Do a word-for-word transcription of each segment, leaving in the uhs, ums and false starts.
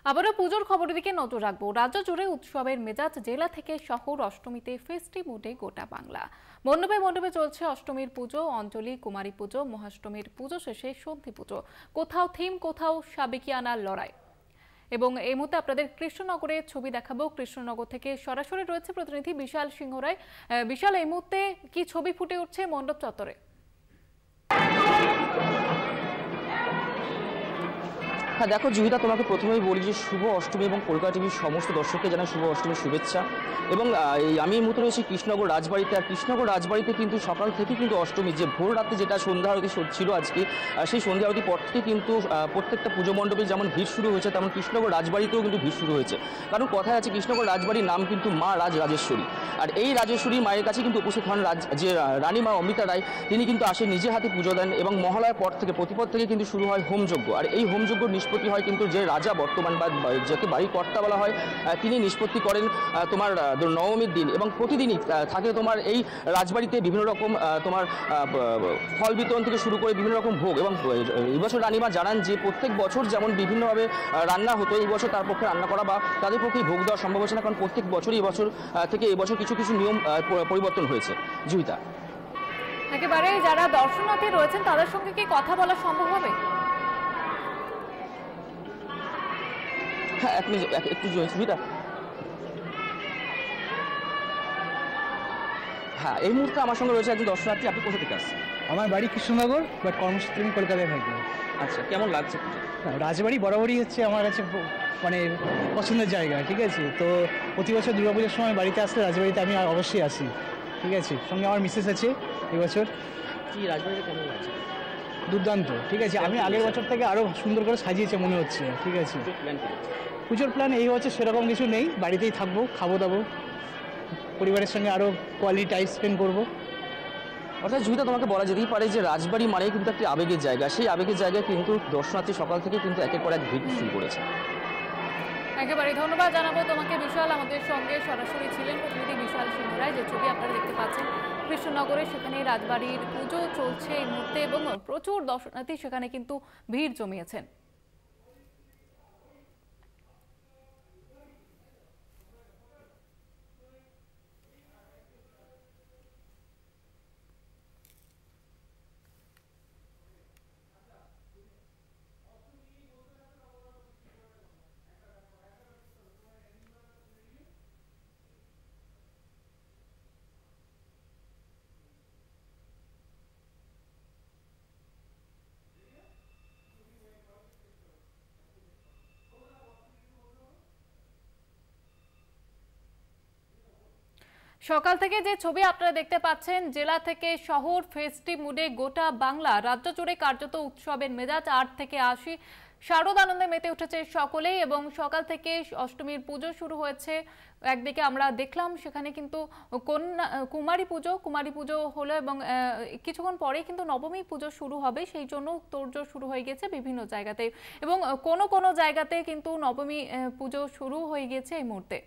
আবারও পুজোর খবরের দিকে নজর রাখবো। রাজ্য জুড়ে উৎসবের মেজাজ, জেলা থেকে শহর। অষ্টমীতে ফেস্টি মুডে গোটা বাংলা। মণ্ডপে মণ্ডপে চলছে অষ্টমীর পুজো, অঞ্জলি, কুমারী পুজো, মহাষ্টমীর পুজো শেষে সন্ধি পুজো। কোথাও থিম, কোথাও সাবেকিয়ানার লড়াই। এবং এই মুহূর্তে আপনাদের কৃষ্ণনগরের ছবি দেখাবো। কৃষ্ণনগর থেকে সরাসরি রয়েছে প্রতিনিধি বিশাল সিংহ রায়। বিশাল, এই মুহূর্তে কি ছবি ফুটে উঠছে মণ্ডপ চত্বরে? হ্যাঁ দেখো জুহিদা, তোমাকে প্রথমেই বলি যে শুভ অষ্টমী এবং কলকাতা টিভির সমস্ত দর্শককে জানাই শুভ অষ্টমীর শুভেচ্ছা। এবং আমি এই মুহূর্তে রয়েছি কৃষ্ণনগর রাজবাড়িতে। আর কৃষ্ণনগর রাজবাড়িতে কিন্তু সকাল থেকে কিন্তু অষ্টমী, যে ভোর রাতে যেটা সন্ধ্যা আরতি ছিল আজকে, সেই সন্ধ্যা আরতি পর থেকে কিন্তু প্রত্যেকটা পুজো মণ্ডপে যেমন ভিড় শুরু হয়েছে, তেমন কৃষ্ণনগর রাজবাড়িতেও কিন্তু ভিড় শুরু হয়েছে। কারণ কথায় আছে কৃষ্ণনগর রাজবাড়ির নাম কিন্তু মা রাজ রাজেশ্বরী। আর এই রাজেশ্বরী মায়ের কাছে কিন্তু উপস্থিত হন রাজ যে রানী মা অমৃতা রায়। তিনি কিন্তু আসেন, নিজে হাতে পুজো দেন এবং মহালয়ার পর থেকে প্রতিপদ থেকে কিন্তু শুরু হয় হোমযজ্ঞ। আর এই হোমযজ্ঞ নিষ্পত্তি হয় কিন্তু যে রাজা বর্তমান বা যাকে বাড়ির কর্তা বলা হয়, তিনি নিষ্পত্তি করেন তোমার নবমীর দিন। এবং প্রতিদিনই থাকে তোমার এই রাজবাড়িতে বিভিন্ন রকম তোমার ফল বিতরণ থেকে শুরু করে বিভিন্ন রকম ভোগ। এবং এই বছর রানীমা জানান যে প্রত্যেক বছর যেমন বিভিন্নভাবে রান্না হতো, এই বছর তার পক্ষে রান্না করা বা তাদের পক্ষে ভোগ দেওয়া সম্ভব হচ্ছে না, কারণ প্রত্যেক বছরই এই বছর থেকে এই বছর কিছু কিছু নিয়ম পরিবর্তন হয়েছে। জুহিতা, একেবারে যারা দর্শনার্থী রয়েছেন তাদের সঙ্গে কি কথা বলা সম্ভব হবে? হ্যাঁ, এক মিনিট একটু সুবিধা। হ্যাঁ, এই মুহূর্তে আমার সঙ্গে রয়েছে একজন দর্শনার্থী। আপনি কোথা থেকে আসছেন? আমার বাড়ি কৃষ্ণনগর, বাট কর্মসূত্রে আমি কলকাতায় থাকি। আচ্ছা, কেমন লাগছে? রাজবাড়ি বরাবরই হচ্ছে আমার কাছে মানে পছন্দের জায়গা, ঠিক আছে। তো প্রতি বছর দুর্গা পুজোর সময় বাড়িতে আসলে রাজবাড়িতে আমি অবশ্যই আসি, ঠিক আছে। সঙ্গে আমার মিসেস আছে। এবছর কি রাজবাড়িতে কেমন লাগছে? দুর্দান্ত, ঠিক আছে। আমি আগের বছর থেকে আরও সুন্দর করে সাজিয়েছে মনে হচ্ছে, ঠিক আছে। পুজোর প্ল্যান এই বছর সেরকম কিছু নেই, বাড়িতেই থাকবো, খাবো দাবো, পরিবারের সঙ্গে আরও কোয়ালিটি টাইম স্পেন্ড করবো। অর্থাৎ জুহিতা, তোমাকে বলা যেতেই পারে যে রাজবাড়ি মানে কিন্তু একটি আবেগের জায়গা। সেই আবেগের জায়গায় কিন্তু দর্শনার্থী সকাল থেকে কিন্তু একের পর এক ভিড় শুরু করেছে। একেবারে ধন্যবাদ জানাবো তোমাকে বিশাল। আমাদের সঙ্গে সরাসরি ছিলেন প্রতিনিধি বিশাল সিংহ রায়। যে ছবি আপনারা দেখতে পাচ্ছেন কৃষ্ণনগরে, সেখানে রাজবাড়ির পুজো চলছে এই মুহূর্তে এবং প্রচুর দর্শনার্থী সেখানে কিন্তু ভিড় জমিয়েছেন। সকাল থেকে যে ছবি আপনারা দেখতে পাচ্ছেন, জেলা থেকে শহর, ফেস্টিভ মুডে গোটা বাংলা। রাজ্য জুড়ে কার্যত উৎসবের মেজাজ। আট থেকে আশি শারদ আনন্দে মেতে উঠেছে সকলেই। এবং সকাল থেকে অষ্টমীর পুজো শুরু হয়েছে। একদিকে আমরা দেখলাম সেখানে কিন্তু কন্যা কুমারী পুজো কুমারী পুজো হলো এবং কিছুক্ষণ পরেই কিন্তু নবমী পুজো শুরু হবে, সেই জন্য তোড়জোড় শুরু হয়ে গেছে বিভিন্ন জায়গাতে। এবং কোনো কোনো জায়গাতে কিন্তু নবমী পুজো শুরু হয়ে গেছে এই মুহূর্তে।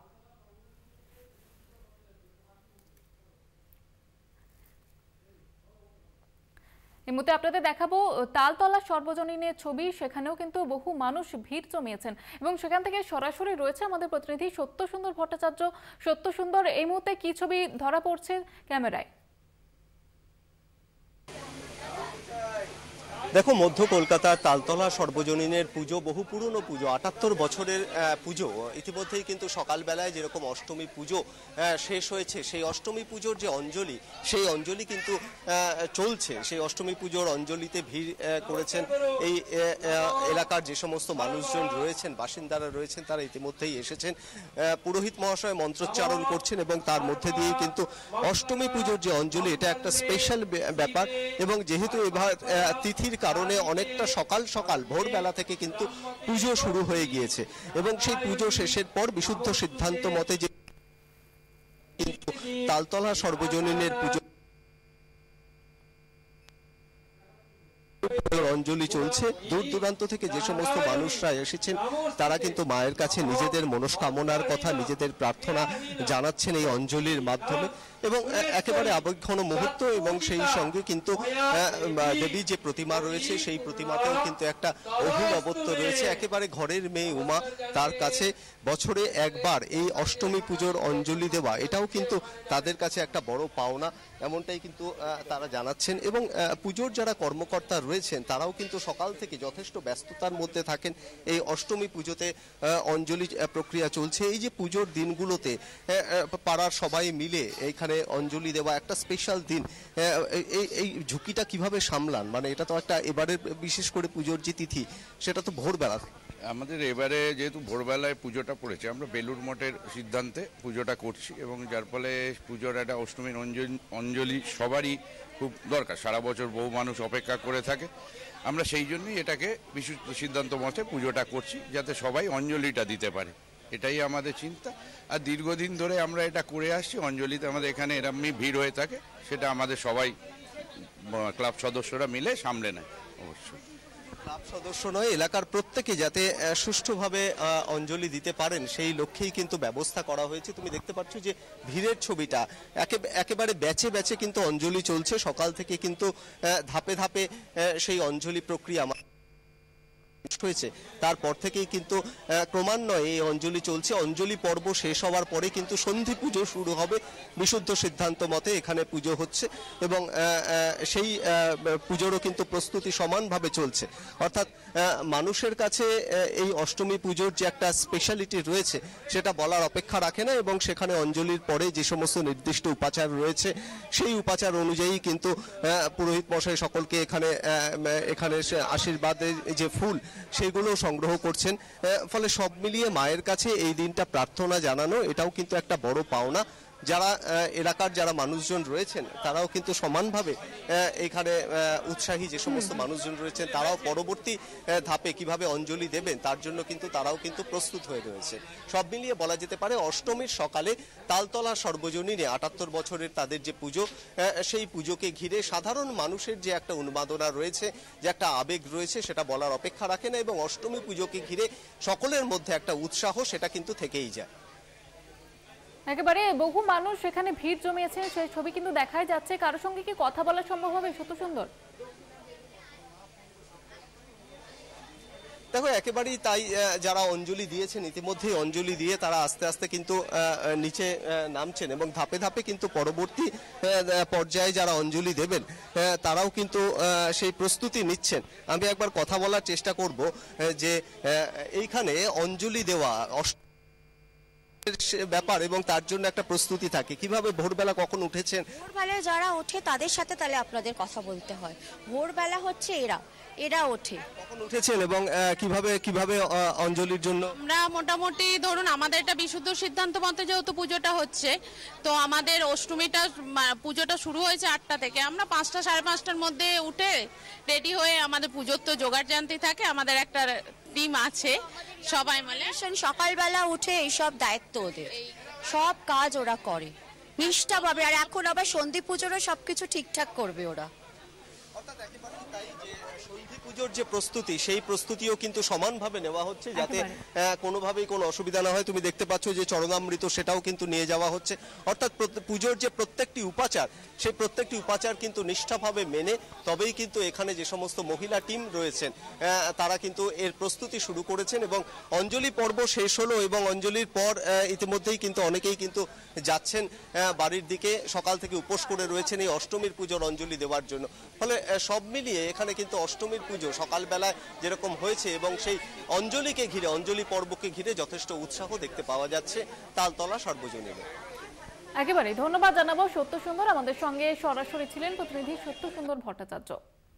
এই মুহূর্তে আপনাদের দেখাবো তালতলা সর্বজনীনের ছবি। সেখানেও কিন্তু বহু মানুষ ভিড় জমিয়েছেন এবং সেখান থেকে সরাসরি রয়েছে আমাদের প্রতিনিধি সত্য সুন্দর ভট্টাচার্য। সত্য সুন্দর, এই মুহূর্তে কি ছবি ধরা পড়ছে ক্যামেরায়? দেখো, মধ্য কলকাতার তালতলা সর্বজনীনের পুজো বহু পুরনো পুজো, আটাত্তর বছরের পুজো। ইতিমধ্যেই কিন্তু সকালবেলায় যেরকম অষ্টমী পুজো শেষ হয়েছে, সেই অষ্টমী পুজোর যে অঞ্জলি, সেই অঞ্জলি কিন্তু চলছে। সেই অষ্টমী পুজোর অঞ্জলিতে ভিড় করেছেন এই এলাকার যে সমস্ত মানুষজন রয়েছেন, বাসিন্দারা রয়েছেন, তারা ইতিমধ্যেই এসেছেন। পুরোহিত মহাশয় মন্ত্রোচ্চারণ করছেন এবং তার মধ্যে দিয়ে কিন্তু অষ্টমী পুজোর যে অঞ্জলি, এটা একটা স্পেশাল ব্যাপার। এবং যেহেতু এবার তিথির কারণে অনেকটা সকাল সকাল ভোরবেলা থেকে কিন্তু পুজো শুরু হয়ে গিয়েছে এবং সেই পুজো শেষের পর বিশুদ্ধ সিদ্ধান্ত মতে যে কিন্তু তালতলা সর্বজনীনের পুজো অঞ্জলি চলছে। দূর দূরান্ত থেকে যে সমস্ত মানুষরা এসেছেন তারা কিন্তু মায়ের কাছে নিজেদের মনস্কামনার কথা, নিজেদের প্রার্থনা জানাচ্ছেন এই অঞ্জলির মাধ্যমে এবং একেবারে আবেগঘন মুহূর্ত। এবং সেই সঙ্গে কিন্তু দেবী যে প্রতিমা রয়েছে সেই প্রতিমাতেও কিন্তু একটা অভিনবত্ব রয়েছে। একেবারে ঘরের মেয়ে উমা, তার কাছে বছরে একবার এই অষ্টমী পুজোর অঞ্জলি দেওয়া এটাও কিন্তু তাদের কাছে একটা বড় পাওনা, এমনটাই কিন্তু তারা জানাচ্ছেন। এবং পুজোর যারা কর্মকর্তা রয়েছেন তারাও কিন্তু সকাল থেকে যথেষ্ট ব্যস্ততার মধ্যে থাকেন। এই অষ্টমী পুজোতে অঞ্জলি প্রক্রিয়া চলছে। এই যে পুজোর দিনগুলোতে পাড়ার সবাই মিলে এইখানে অঞ্জলি দেওয়া একটা স্পেশাল দিন, এই এই ঝুঁকিটা কিভাবে সামলান? মানে এটা তো একটা এবারে বিশেষ করে পুজোর যে তিথি সেটা তো ভোরবেলা। আমাদের এবারে যেহেতু ভোরবেলায় পুজোটা পড়েছে, আমরা বেলুর মঠের সিদ্ধান্তে পুজোটা করছি এবং যার ফলে পুজোর একটা অষ্টমীর অঞ্জলি অঞ্জলি সবারই খুব দরকার। সারা বছর বহু মানুষ অপেক্ষা করে থাকে, আমরা সেই জন্যই এটাকে বিশেষ সিদ্ধান্ত মতে পুজোটা করছি যাতে সবাই অঞ্জলিটা দিতে পারে, এটাই আমাদের চিন্তা। আর দীর্ঘদিন ধরে আমরা এটা করে আসছি। অঞ্জলিতে আমাদের এখানে এরমই ভিড় হয়ে থাকে, সেটা আমাদের সবাই ক্লাব সদস্যরা মিলে সামলে নেয়। অবশ্যই ক্লাব সদস্য নয়, এলাকার প্রত্যেকে যাতে সুষ্ঠুভাবে অঞ্জলি দিতে পারেন সেই লক্ষ্যেই কিন্তু ব্যবস্থা করা হয়েছে। তুমি দেখতে পাচ্ছ যে ভিড়ের ছবিটা একেবারে ব্যাচে ব্যাচে কিন্তু অঞ্জলি চলছে। সকাল থেকে কিন্তু ধাপে ধাপে সেই অঞ্জলি প্রক্রিয়া হয়েছে, তারপর থেকেই কিন্তু ক্রমান্বয়ে এই অঞ্জলি চলছে। অঞ্জলি পর্ব শেষ হওয়ার পরে কিন্তু সন্ধি পুজো শুরু হবে। বিশুদ্ধ সিদ্ধান্ত মতে এখানে পুজো হচ্ছে এবং সেই পুজোরও কিন্তু প্রস্তুতি সমানভাবে চলছে। অর্থাৎ মানুষের কাছে এই অষ্টমী পুজোর যে একটা স্পেশালিটি রয়েছে সেটা বলার অপেক্ষা রাখে না এবং সেখানে অঞ্জলির পরে যে সমস্ত নির্দিষ্ট উপাচার রয়েছে সেই উপাচার অনুযায়ী কিন্তু পুরোহিত মশাই সকলকে এখানে এখানে আশীর্বাদের যে ফুল সেগুলো সংগ্রহ করছেন। ফলে সব মিলিয়ে মায়ের কাছে এই দিনটা প্রার্থনা জানানো এটাও কিন্তু একটা বড় পাওনা। যারা এলাকার যারা মানুষজন রয়েছেন তারাও কিন্তু সমানভাবে এখানে উৎসাহী, যে সমস্ত মানুষজন রয়েছেন তারাও পরবর্তী ধাপে কিভাবে অঞ্জলি দেবেন তার জন্য কিন্তু তারাও কিন্তু প্রস্তুত হয়ে রয়েছে। সব মিলিয়ে বলা যেতে পারে অষ্টমীর সকালে তালতলা সর্বজনীনে আটাত্তর বছরের তাদের যে পুজো, সেই পুজোকে ঘিরে সাধারণ মানুষের যে একটা উন্মাদনা রয়েছে, যে একটা আবেগ রয়েছে সেটা বলার অপেক্ষা রাখে না এবং অষ্টমী পুজোকে ঘিরে সকলের মধ্যে একটা উৎসাহ সেটা কিন্তু থেকেই যায়। একেবারে বহু মানুষ সেখানে ভিড় জমিয়েছে, সেই ছবি কিন্তু দেখাই যাচ্ছে। কারোর সঙ্গে কি কথা বলা সম্ভব হবে? সত্য সুন্দর, দেখো একেবারেই তাই। যারা অঞ্জলি দিয়েছেন ইতিমধ্যেই অঞ্জলি দিয়ে তারা আস্তে আস্তে কিন্তু নিচে নামছেন এবং ধাপে ধাপে কিন্তু পরবর্তী পর্যায়ে যারা অঞ্জলি দেবেন তারাও কিন্তু সেই প্রস্তুতি নিচ্ছেন। আমি একবার কথা বলার চেষ্টা করব যে এইখানে অঞ্জলি দেওয়া ব্যাপার এবং তার জন্য একটা প্রস্তুতি থাকে। কিভাবে ভোরবেলা কখন উঠেছেন? ভোরবেলায় যারা ওঠে তাদের সাথে তাহলে আপনাদের কথা বলতে হয়। ভোরবেলা হচ্ছে এরা এরা ওঠে। কখন উঠেছেন এবং কিভাবে কিভাবে অঞ্জলির জন্য? আমরা মোটামুটি ধরুন আমাদের এটা বিশুদ্ধ সিদ্ধান্ত মতে যেহেতু পুজোটা হচ্ছে, তো আমাদের অষ্টমীটা পুজোটা শুরু হয়েছে আটটা থেকে। আমরা পাঁচটা সাড়ে পাঁচটার মধ্যে উঠে রেডি হয়ে আমাদের পুজোর তো জোগাড় জানতে থাকে, আমাদের একটা টিম আছে সবাই মিলে সকালবেলা উঠে এইসব দায়িত্ব ওদের, সব কাজ ওরা করে নিষ্ঠাভাবে। আর এখন আবার সন্ধি পুজোরও সবকিছু ঠিকঠাক করবে ওরা। পুজোর যে প্রস্তুতি সেই প্রস্তুতিও কিন্তু সমানভাবে নেওয়া হচ্ছে যাতে কোনোভাবেই কোনো অসুবিধা না হয়। তুমি দেখতে পাচ্ছ যে চরণামৃত সেটাও কিন্তু নিয়ে যাওয়া হচ্ছে। অর্থাৎ পুজোর যে প্রত্যেকটি উপাচার সেই প্রত্যেকটি উপাচার কিন্তু নিষ্ঠাভাবে মেনে তবেই কিন্তু এখানে যে সমস্ত মহিলা টিম রয়েছেন তারা কিন্তু এর প্রস্তুতি শুরু করেছেন এবং অঞ্জলি পর্ব শেষ হলো এবং অঞ্জলির পর ইতিমধ্যেই কিন্তু অনেকেই কিন্তু যাচ্ছেন বাড়ির দিকে। সকাল থেকে উপোস করে রয়েছেন এই অষ্টমীর পুজোর অঞ্জলি দেওয়ার জন্য। ফলে সব মিলিয়ে এখানে কিন্তু অষ্টমীর পুজো সকালবেলায় যেরকম হয়েছে এবং সেই অঞ্জলিকে ঘিরে অঞ্জলি পর্বকে ঘিরে যথেষ্ট উৎসাহ দেখতে পাওয়া যাচ্ছে তালতলা সর্বজনীনে। একেবারে ধন্যবাদ জানাবো সত্য সুন্দর। আমাদের সঙ্গে সরাসরি ছিলেন প্রতিনিধি সত্য সুন্দর ভট্টাচার্য।